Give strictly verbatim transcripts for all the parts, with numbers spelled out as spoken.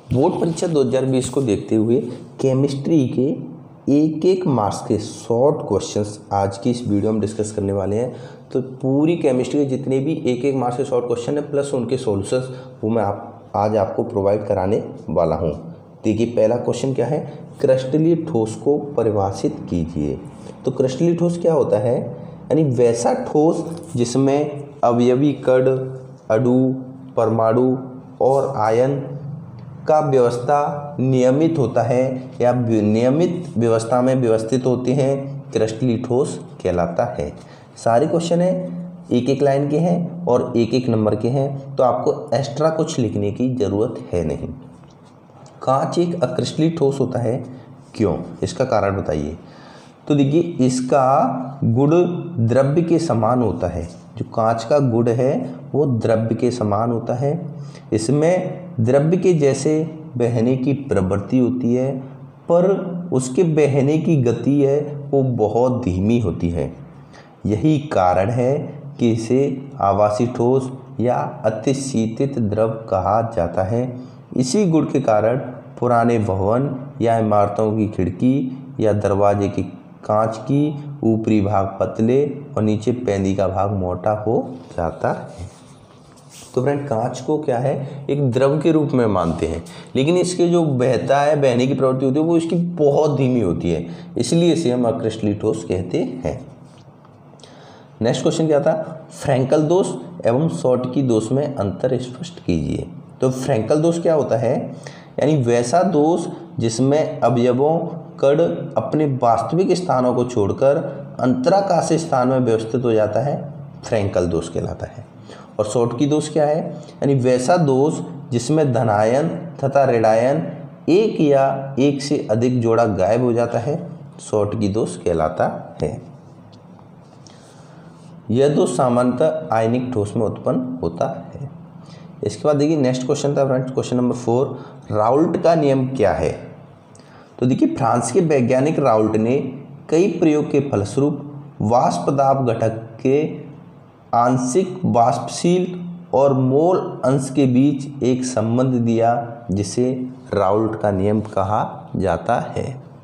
Board परीक्षा दो हज़ार बीस को देखते हुए केमिस्ट्री के एक एक मार्क्स के शॉर्ट क्वेश्चंस आज की इस वीडियो में डिस्कस करने वाले हैं। तो पूरी केमिस्ट्री के जितने भी एक एक मार्क्स के शॉर्ट क्वेश्चन है प्लस उनके सॉल्यूशंस वो मैं आप आज आपको प्रोवाइड कराने वाला हूं। देखिए पहला क्वेश्चन क्या है, क्रिस्टलीय ठोस को परिभाषित कीजिए। तो क्रिस्टलीय ठोस क्या होता है, यानी वैसा ठोस जिसमें अवयवी कण, अणु, परमाणु और आयन का व्यवस्था नियमित होता है या नियमित व्यवस्था में व्यवस्थित होते हैं, क्रिस्टलीय ठोस कहलाता है। सारे क्वेश्चन हैं एक एक लाइन के हैं और एक एक नंबर के हैं, तो आपको एक्स्ट्रा कुछ लिखने की ज़रूरत है नहीं। कांच एक अक्रिस्टलीय ठोस होता है, क्यों, इसका कारण बताइए। तो देखिए इसका गुण द्रव्य के समान होता है। जो कांच का गुण है वो द्रव्य के समान होता है। इसमें द्रव्य के जैसे बहने की प्रवृत्ति होती है, पर उसके बहने की गति है वो बहुत धीमी होती है। यही कारण है कि इसे आवासीय ठोस या अतिशीतित द्रव कहा जाता है। इसी गुण के कारण पुराने भवन या इमारतों की खिड़की या दरवाजे की कांच की ऊपरी भाग पतले और नीचे पेंदी का भाग मोटा हो जाता है। तो फ्रेंड कांच को क्या है, एक द्रव के रूप में मानते हैं, लेकिन इसके जो बहता है, बहने की प्रवृत्ति होती है वो इसकी बहुत धीमी होती है, इसलिए इसे हम अक्रिस्टलीय ठोस कहते हैं। नेक्स्ट क्वेश्चन क्या था, फ्रैंकल दोष एवं शॉर्टकी दोष में अंतर स्पष्ट कीजिए। तो फ्रैंकल दोष क्या होता है, यानी वैसा दोष जिसमें अवयवों कण अपने वास्तविक स्थानों को छोड़कर अंतराकाशीय स्थान में व्यवस्थित हो जाता है, फ्रैंकल दोष कहलाता है। और शॉर्टकी दोष क्या है, यानी वैसा दोष जिसमें धनायन तथा ऋणायन एक या एक से अधिक जोड़ा गायब हो जाता है, शॉर्टकी दोष कहलाता है। यह दोष सामान्यतः आयनिक ठोस में उत्पन्न होता है। इसके बाद देखिए नेक्स्ट क्वेश्चन था friends, question number four, Raoult का नियम क्या है। तो देखिए फ्रांस के वैज्ञानिक राउल्ट ने कई प्रयोग के फलस्वरूप वाष्प दाब घटक के आंशिक वाष्पशील और मोल अंश के बीच एक संबंध दिया, जिसे राउल्ट का नियम कहा जाता है।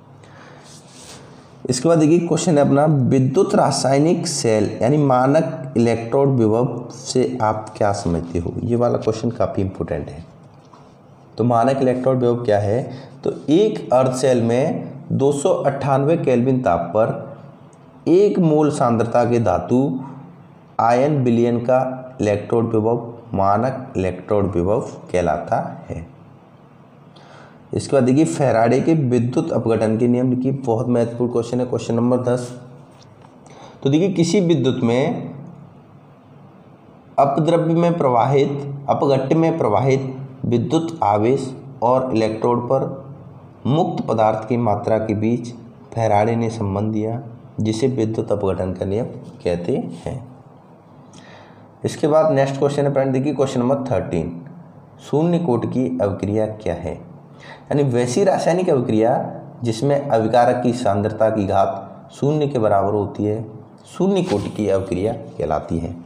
इसके बाद देखिए क्वेश्चन है अपना, विद्युत रासायनिक सेल यानी मानक इलेक्ट्रोड विभव से आप क्या समझते हो। ये वाला क्वेश्चन काफ़ी इंपॉर्टेंट है। तो मानक इलेक्ट्रोड विभव क्या है, तो एक अर्ध सेल में दो सौ अट्ठानवे केल्विन ताप पर एक मोल सांद्रता के धातु आयन विलयन का इलेक्ट्रोड विभव मानक इलेक्ट्रोड विभव कहलाता है। इसके बाद देखिए फैराडे के विद्युत अपघटन के नियम की बहुत महत्वपूर्ण क्वेश्चन है, क्वेश्चन नंबर दस। तो देखिए किसी विद्युत में अपद्रव्य में प्रवाहित अपघट्य में प्रवाहित विद्युत आवेश और इलेक्ट्रोड पर मुक्त पदार्थ की मात्रा के बीच फैराडे ने संबंध दिया, जिसे विद्युत अपघटन का नियम कहते हैं। इसके बाद नेक्स्ट क्वेश्चन है फ्रेंड, देखिए क्वेश्चन नंबर थर्टीन, शून्य कोटि की अभिक्रिया क्या है। यानी वैसी रासायनिक अभिक्रिया जिसमें अभिकारक की सांद्रता की घात शून्य के बराबर होती है, शून्य कोटि की अभिक्रिया कहलाती है।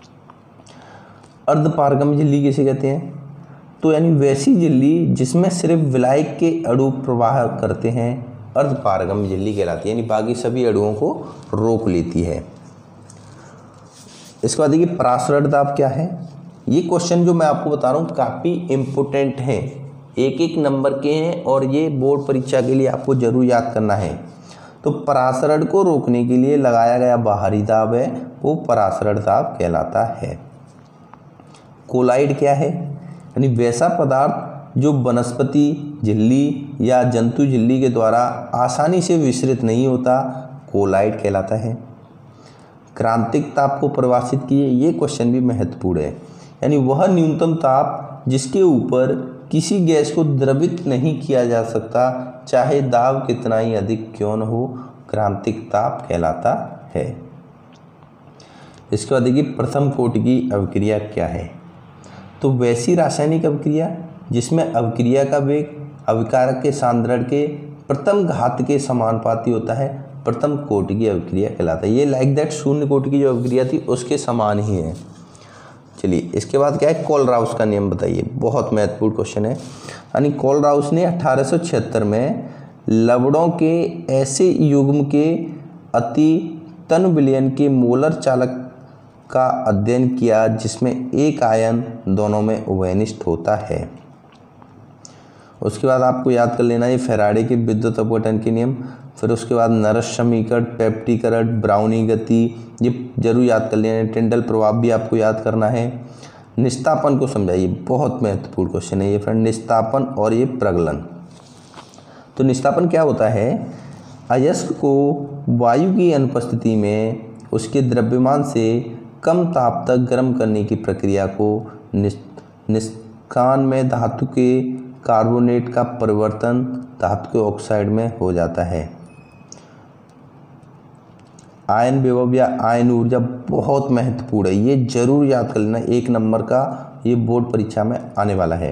अर्धपारगम्य झिल्ली किसे कहते हैं, तो यानी वैसी झिल्ली जिसमें सिर्फ विलायक के अणु प्रवाह करते हैं, अर्धपारगम्य झिल्ली कहलाती है, यानी बाकी सभी अणुओं को रोक लेती है। इसके बाद देखिए परासरण दाब क्या है। ये क्वेश्चन जो मैं आपको बता रहा हूँ काफ़ी इम्पोर्टेंट हैं, एक एक नंबर के हैं और ये बोर्ड परीक्षा के लिए आपको जरूर याद करना है। तो परासरण को रोकने के लिए लगाया गया बाहरी दाब है वो परासरण दाब कहलाता है। कोलाइड क्या है, यानी वैसा पदार्थ जो वनस्पति झिल्ली या जंतु झिल्ली के द्वारा आसानी से विसरित नहीं होता, कोलाइड कहलाता है। क्रांतिक ताप को परिभाषित किए, ये क्वेश्चन भी महत्वपूर्ण है, यानी वह न्यूनतम ताप जिसके ऊपर किसी गैस को द्रवित नहीं किया जा सकता, चाहे दाब कितना ही अधिक क्यों न हो, क्रांतिक ताप कहलाता है। इसके बाद देखिए प्रथम कोटि की अभिक्रिया क्या है। तो वैसी रासायनिक अभिक्रिया जिसमें अभिक्रिया का वेग अभिकारक के सांद्रण के प्रथम घात के समानुपाती होता है, प्रथम कोटि की अभिक्रिया कहलाता है। ये लाइक दैट शून्य कोटि की जो अभिक्रिया थी उसके समान ही है। चलिए इसके बाद क्या है, कोलराउस का नियम बताइए, बहुत महत्वपूर्ण क्वेश्चन है। यानी कोलराउस ने अठारह सौ छिहत्तर में लवणों के ऐसे युग्म के अति तन विलयन के मोलर चालक का अध्ययन किया जिसमें एक आयन दोनों में उभयनिष्ठ होता है। उसके बाद आपको याद कर लेना है फैराडे के विद्युत अपघटन के नियम, फिर उसके बाद नरस समीकरण, पेप्टिकरण, ब्राउनी गति, ये जरूर याद कर लेना है। टिंडल प्रभाव भी आपको याद करना है। निस्तापन को समझाइए, बहुत महत्वपूर्ण क्वेश्चन है ये फ्रेंड, निस्तापन और ये प्रगलन। तो निस्तापन क्या होता है, अयस्क को वायु की अनुपस्थिति में उसके द्रव्यमान से कम ताप तक गर्म करने की प्रक्रिया को निष्कान में धातु के कार्बोनेट का परिवर्तन धातु के ऑक्साइड में हो जाता है। आयन विभव या आयन ऊर्जा बहुत महत्वपूर्ण है, ये जरूर याद कर लेना, एक नंबर का ये बोर्ड परीक्षा में आने वाला है।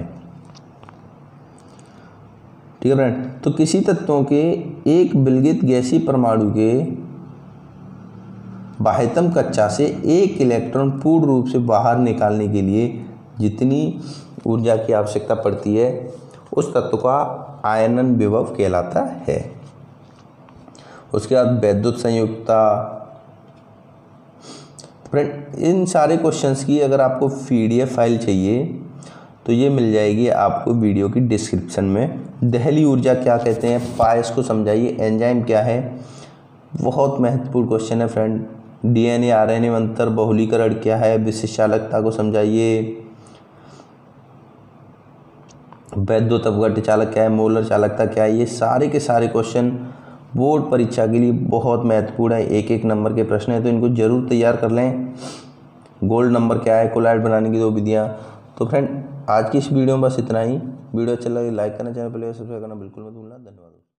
ठीक है फ्रेंड, तो किसी तत्वों के एक विलगित गैसीय परमाणु के बाह्यतम कक्षा से एक इलेक्ट्रॉन पूर्ण रूप से बाहर निकालने के लिए जितनी ऊर्जा की आवश्यकता पड़ती है उस तत्व का आयनन विभव कहलाता है। उसके बाद वैद्युत संयुक्ता। फ्रेंड इन सारे क्वेश्चंस की अगर आपको पीडीएफ फाइल चाहिए तो ये मिल जाएगी आपको वीडियो की डिस्क्रिप्शन में। दहली ऊर्जा क्या कहते हैं, पायस को समझाइए, एंजाइम क्या है, बहुत महत्वपूर्ण क्वेश्चन है फ्रेंड। डीएनए आरएनए में अंतर बहुलीकरण क्या है, विशिष्ट चालकता को समझाइए। वैद्युत अपघट्य चालक क्या है, मोलर चालकता क्या है, ये सारे के सारे क्वेश्चन बोर्ड परीक्षा के लिए बहुत महत्वपूर्ण है, एक एक नंबर के प्रश्न है, तो इनको जरूर तैयार कर लें। गोल्ड नंबर क्या है, कोलाइड बनाने की दो विधियाँ। तो फ्रेंड आज की इस वीडियो में बस इतना ही। वीडियो अच्छा लगे लाइक करना, चैनल पर सब्सक्राइब करना बिल्कुल मत भूलना। धन्यवाद।